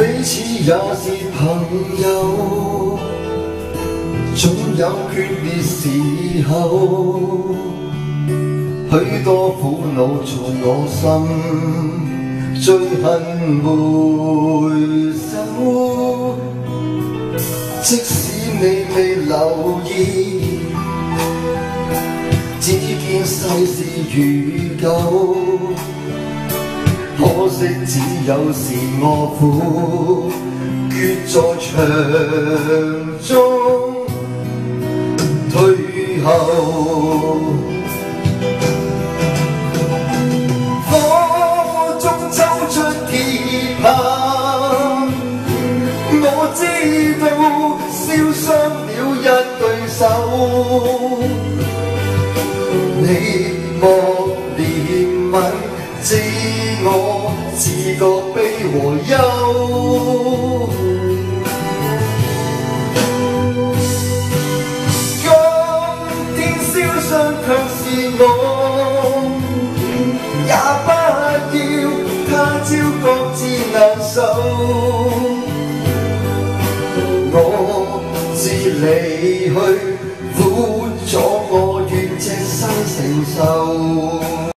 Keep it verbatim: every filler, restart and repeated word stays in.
彼此也是朋友，總有決裂時候，許多苦惱從我心最恨回首。即使你未留意，只見世事如舊，可惜只有是我苦決在場中退後。火中抽出鐵棒，我知道燒傷了一對手，你莫憐憫，知我自覺悲和憂。今天燒傷卻是我，也不要他朝各自難受。我自離去。